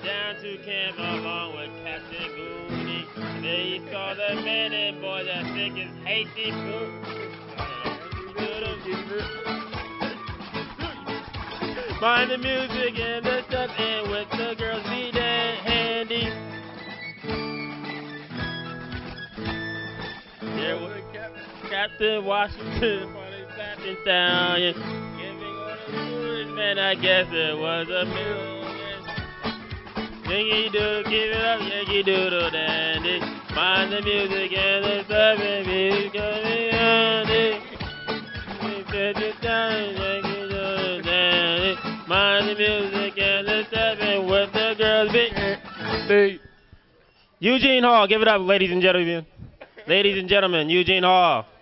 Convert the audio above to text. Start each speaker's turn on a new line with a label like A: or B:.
A: down to camp along with Captain Goody. They saw the men and boy that sick as hasty food. Mind the music and the stuff, and with the girls be that handy. There was Captain Washington, Captain Stallion, giving orders, man. I guess it was a million. Yankee Doodle, give it up, Yankee Doodle Dandy. Mind the music and the stuff, and be coming handy. Yankee Doodle Dandy. Mind the music and the stuff, and with the girls be handy. Eugene Hall, give it up, ladies and gentlemen. Ladies and gentlemen, Eugene Hall.